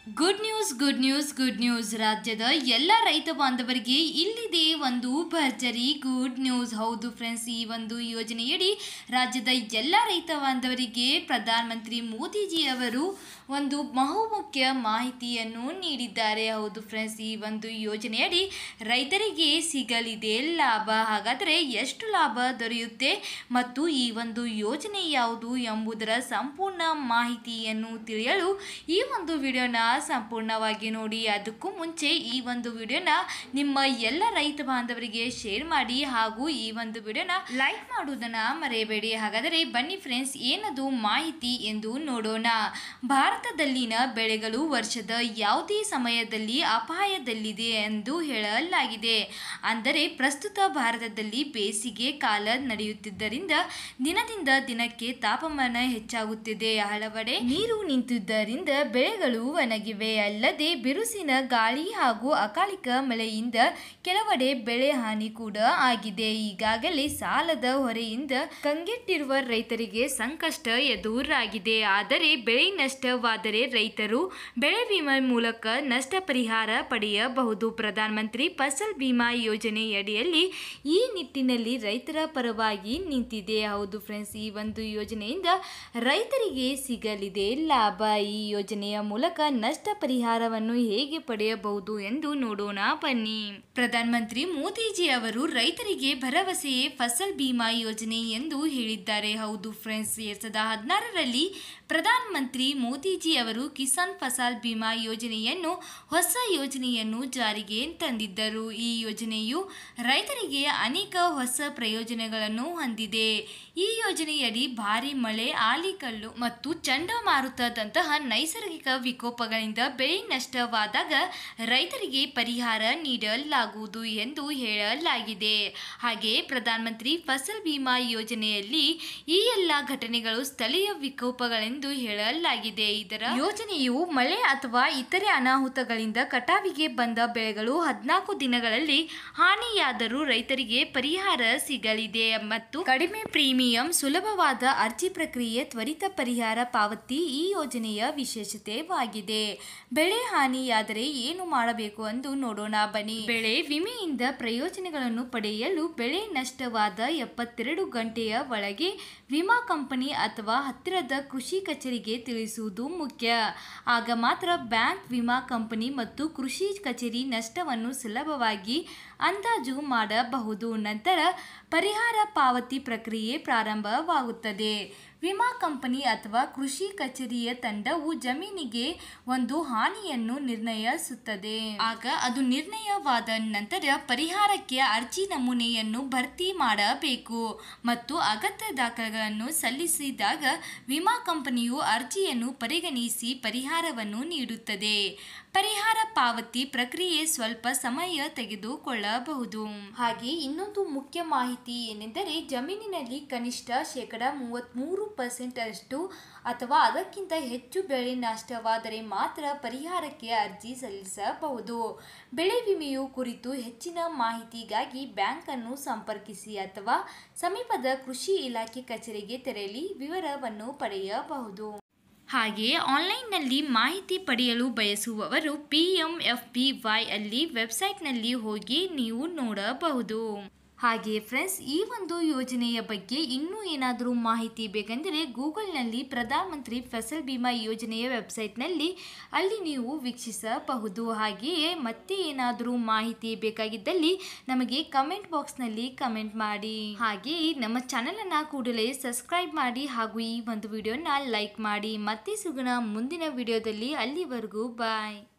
Good news ರಾಜ್ಯದ ಎಲ್ಲ ರೈತ ಬಾಂಧವರಿಗೆ ಇಲ್ಲಿದೆ ಒಂದು ಭರ್ಜರಿ ಗುಡ್ ನ್ಯೂಸ್. ಹೌದು ಫ್ರೆಂಡ್ಸ್, ಈ ಒಂದು ಯೋಜನೆಯಡಿ ರಾಜ್ಯದ ಎಲ್ಲ ರೈತ ಬಾಂಧವರಿಗೆ ಪ್ರಧಾನಮಂತ್ರಿ ಮೋದಿಜಿ ಅವರು ಒಂದು ಬಹುಮುಖ್ಯ ಮಾಹಿತಿಯನ್ನು ನೀಡಿದ್ದಾರೆ. ಹೌದು ಫ್ರೆಂಡ್ಸ್, ಈ ಒಂದು ಯೋಜನೆಯಡಿ ರೈತರಿಗೆ ಸಿಗಲಿದೆ ಲಾಭ. ಹಾಗಾದರೆ ಎಷ್ಟು ಲಾಭ ದೊರೆಯುತ್ತೆ ಮತ್ತು ಈ ಒಂದು ಯೋಜನೆ ಯಾವುದು ಎಂಬುದರ ಸಂಪೂರ್ಣ ಮಾಹಿತಿಯನ್ನು ತಿಳಿಯಲು ಈ ಒಂದು ವಿಡಿಯೋನ ಸಂಪೂರ್ಣವಾಗಿ ನೋಡಿ. ಅದಕ್ಕೂ ಮುಂಚೆ ಈ ಒಂದು ವಿಡಿಯೋನ ನಿಮ್ಮ ಎಲ್ಲ ರೈತ ಬಾಂಧವರಿಗೆ ಶೇರ್ ಮಾಡಿ ಹಾಗೂ ಈ ಒಂದು ವಿಡಿಯೋನ ಲೈಕ್ ಮಾಡುವುದನ್ನ ಮರೆಯಬೇಡಿ. ಹಾಗಾದರೆ ಬನ್ನಿ ಫ್ರೆಂಡ್ಸ್, ಏನದು ಮಾಹಿತಿ ಎಂದು ನೋಡೋಣ. ಭಾರತದಲ್ಲಿನ ಬೆಳೆಗಳು ವರ್ಷದ ಯಾವುದೇ ಸಮಯದಲ್ಲಿ ಅಪಾಯದಲ್ಲಿದೆ ಎಂದು ಹೇಳಲಾಗಿದೆ. ಅಂದರೆ ಪ್ರಸ್ತುತ ಭಾರತದಲ್ಲಿ ಬೇಸಿಗೆ ಕಾಲ ನಡೆಯುತ್ತಿದ್ದರಿಂದ ದಿನದಿಂದ ದಿನಕ್ಕೆ ತಾಪಮಾನ ಹೆಚ್ಚಾಗುತ್ತಿದೆ. ಹಲವೆಡೆ ನೀರು ನಿಂತಿದ್ದರಿಂದ ಬೆಳೆಗಳು ಒಣಗಿವೆ. ಅಲ್ಲದೆ ಬಿರುಸಿನ ಗಾಳಿ ಹಾಗೂ ಅಕಾಲಿಕ ಮಳೆಯಿಂದ ಕೆಲವೆಡೆ ಬೆಳೆ ಹಾನಿ ಕೂಡ ಆಗಿದೆ. ಈಗಾಗಲೇ ಸಾಲದ ಹೊರೆಯಿಂದ ಕಂಗೆಟ್ಟಿರುವ ರೈತರಿಗೆ ಸಂಕಷ್ಟ ಎದುರಾಗಿದೆ. ಆದರೆ ಬೆಳೆ ನಷ್ಟವಾದರೆ ರೈತರು ಬೆಳೆ ವಿಮೆ ಮೂಲಕ ನಷ್ಟ ಪರಿಹಾರ ಪಡೆಯಬಹುದು. ಪ್ರಧಾನಮಂತ್ರಿ ಫಸಲ್ ಬಿಮಾ ಯೋಜನೆಯಡಿಯಲ್ಲಿ ಈ ನಿಟ್ಟಿನಲ್ಲಿ ರೈತರ ಪರವಾಗಿ ನಿಂತಿದೆ. ಹೌದು ಫ್ರೆಂಡ್ಸ್, ಈ ಒಂದು ಯೋಜನೆಯಿಂದ ರೈತರಿಗೆ ಸಿಗಲಿದೆ ಲಾಭ. ಈ ಯೋಜನೆಯ ಮೂಲಕ ನಷ್ಟ ಪರಿಹಾರವನ್ನು ಹೇಗೆ ಪಡೆಯಬಹುದು ಎಂದು ನೋಡೋಣ ಬನ್ನಿ. ಪ್ರಧಾನಮಂತ್ರಿ ಮೋದಿಜಿ ಅವರು ರೈತರಿಗೆ ಭರವಸೆಯೇ ಫಸಲ್ ಬಿಮಾ ಯೋಜನೆ ಎಂದು ಹೇಳಿದ್ದಾರೆ. ಹೌದು ಫ್ರೆಂಡ್ಸ್, 2016ರಲ್ಲಿ ಪ್ರಧಾನಮಂತ್ರಿ ಮೋದಿಜಿ ಅವರು ಕಿಸಾನ್ ಫಸಲ್ ಬಿಮಾ ಯೋಜನೆಯನ್ನು ಹೊಸ ಯೋಜನೆಯನ್ನು ಜಾರಿಗೆ ತಂದಿದ್ದರು. ಈ ಯೋಜನೆಯು ರೈತರಿಗೆ ಅನೇಕ ಹೊಸ ಪ್ರಯೋಜನಗಳನ್ನು ಹೊಂದಿದೆ. ಈ ಯೋಜನೆಯಡಿ ಭಾರಿ ಮಳೆ, ಆಲಿಕಲ್ಲು ಮತ್ತು ಚಂಡಮಾರುತದಂತಹ ನೈಸರ್ಗಿಕ ವಿಕೋಪಗಳಿಂದ ಬೆಳೆ ನಷ್ಟವಾದಾಗ ರೈತರಿಗೆ ಪರಿಹಾರ ನೀಡಲಾಗುವುದು ಎಂದು ಹೇಳಲಾಗಿದೆ. ಹಾಗೆಯೇ ಪ್ರಧಾನಮಂತ್ರಿ ಫಸಲ್ ಬಿಮಾ ಯೋಜನೆಯಲ್ಲಿ ಈ ಎಲ್ಲ ಘಟನೆಗಳು ಸ್ಥಳೀಯ ವಿಕೋಪಗಳೆಂದು ಹೇಳಲಾಗಿದೆ. ಇದರ ಯೋಜನೆಯು ಮಳೆ ಅಥವಾ ಇತರೆ ಅನಾಹುತಗಳಿಂದ ಕಟಾವಿಗೆ ಬಂದ ಬೆಳೆಗಳು 14 ದಿನಗಳಲ್ಲಿ ಹಾನಿಯಾದರೂ ರೈತರಿಗೆ ಪರಿಹಾರ ಸಿಗಲಿದೆ ಮತ್ತು ಕಡಿಮೆ ಪ್ರೀಮಿಯಂ, ಸುಲಭವಾದ ಅರ್ಜಿ ಪ್ರಕ್ರಿಯೆ, ತ್ವರಿತ ಪರಿಹಾರ ಪಾವತಿ ಈ ಯೋಜನೆಯ ವಿಶೇಷತೆಯಾಗಿದೆ. ಬೆಳೆ ಹಾನಿಯಾದರೆ ಏನು ಮಾಡಬೇಕು ಎಂದು ನೋಡೋಣ ಬನ್ನಿ. ಬೆಳೆ ವಿಮೆಯಿಂದ ಪ್ರಯೋಜನಗಳನ್ನು ಪಡೆಯಲು ಬೆಳೆ ನಷ್ಟವಾದ 72 ಗಂಟೆಯ ಒಳಗೆ ವಿಮಾ ಕಂಪನಿ ಅಥವಾ ಹತ್ತಿರದ ಕೃಷಿ ಕಚೇರಿಗೆ ತಿಳಿಸುವುದು ಮುಖ್ಯ. ಆಗ ಮಾತ್ರ ಬ್ಯಾಂಕ್, ವಿಮಾ ಕಂಪನಿ ಮತ್ತು ಕೃಷಿ ಕಚೇರಿ ನಷ್ಟವನ್ನು ಸುಲಭವಾಗಿ ಅಂದಾಜು ಮಾಡಬಹುದು. ನಂತರ ಪರಿಹಾರ ಪಾವತಿ ಪ್ರಕ್ರಿಯೆ ಪ್ರಾರಂಭವಾಗುತ್ತದೆ. ವಿಮಾ ಕಂಪನಿ ಅಥವಾ ಕೃಷಿ ಕಚೇರಿಯ ತಂಡವು ಜಮೀನಿಗೆ ಒಂದು ಹಾನಿಯನ್ನು ನಿರ್ಣಯಿಸುತ್ತದೆ. ಆಗ ಅದು ನಿರ್ಣಯವಾದ ನಂತರ ಪರಿಹಾರಕ್ಕೆ ಅರ್ಜಿ ನಮೂನೆಯನ್ನು ಭರ್ತಿ ಮಾಡಬೇಕು ಮತ್ತು ಅಗತ್ಯ ದಾಖಲೆಗಳನ್ನು ಸಲ್ಲಿಸಿದಾಗ ವಿಮಾ ಕಂಪನಿಯು ಅರ್ಜಿಯನ್ನು ಪರಿಗಣಿಸಿ ಪರಿಹಾರವನ್ನು ನೀಡುತ್ತದೆ. ಪರಿಹಾರ ಪಾವತಿ ಪ್ರಕ್ರಿಯೆ ಸ್ವಲ್ಪ ಸಮಯ ತೆಗೆದುಕೊಳ್ಳಬಹುದು. ಹಾಗೆ ಇನ್ನೊಂದು ಮುಖ್ಯ ಮಾಹಿತಿ ಏನೆಂದರೆ, ಜಮೀನಿನಲ್ಲಿ ಕನಿಷ್ಠ 33% ಅಷ್ಟು ಅಥವಾ ಅದಕ್ಕಿಂತ ಹೆಚ್ಚು ಬೆಳೆ ನಷ್ಟವಾದರೆ ಮಾತ್ರ ಪರಿಹಾರಕ್ಕೆ ಅರ್ಜಿ ಸಲ್ಲಿಸಬಹುದು. ಬೆಳೆ ವಿಮೆಯು ಕುರಿತು ಹೆಚ್ಚಿನ ಮಾಹಿತಿಗಾಗಿ ಬ್ಯಾಂಕ್ ಅನ್ನು ಸಂಪರ್ಕಿಸಿ ಅಥವಾ ಸಮೀಪದ ಕೃಷಿ ಇಲಾಖೆ ಕಚೇರಿಗೆ ತೆರಳಿ ವಿವರವನ್ನು ಪಡೆಯಬಹುದು. ಹಾಗೆಯೇ ಆನ್ಲೈನ್ನಲ್ಲಿ ಮಾಹಿತಿ ಪಡೆಯಲು ಬಯಸುವವರು PMFBY ಅಲ್ಲಿ ವೆಬ್ಸೈಟ್ನಲ್ಲಿ ಹೋಗಿ ನೀವು ನೋಡಬಹುದು. ಹಾಗೆಯೇ ಫ್ರೆಂಡ್ಸ್, ಈ ಒಂದು ಯೋಜನೆಯ ಬಗ್ಗೆ ಇನ್ನೂ ಏನಾದರೂ ಮಾಹಿತಿ ಬೇಕೆಂದರೆ ಗೂಗಲ್ನಲ್ಲಿ ಪ್ರಧಾನಮಂತ್ರಿ ಫಸಲ್ ಬಿಮಾ ಯೋಜನೆಯ ವೆಬ್ಸೈಟ್ನಲ್ಲಿ ಅಲ್ಲಿ ನೀವು ವೀಕ್ಷಿಸಬಹುದು. ಹಾಗೆಯೇ ಮತ್ತೆ ಏನಾದರೂ ಮಾಹಿತಿ ಬೇಕಾಗಿದ್ದಲ್ಲಿ ನಮಗೆ ಕಮೆಂಟ್ ಬಾಕ್ಸ್ನಲ್ಲಿ ಕಮೆಂಟ್ ಮಾಡಿ. ಹಾಗೆಯೇ ನಮ್ಮ ಚಾನಲನ್ನು ಕೂಡಲೇ ಸಬ್ಸ್ಕ್ರೈಬ್ ಮಾಡಿ ಹಾಗೂ ಈ ಒಂದು ವಿಡಿಯೋನ ಲೈಕ್ ಮಾಡಿ. ಮತ್ತೆ ಸಿಗೋಣ ಮುಂದಿನ ವಿಡಿಯೋದಲ್ಲಿ. ಅಲ್ಲಿವರೆಗೂ ಬಾಯ್.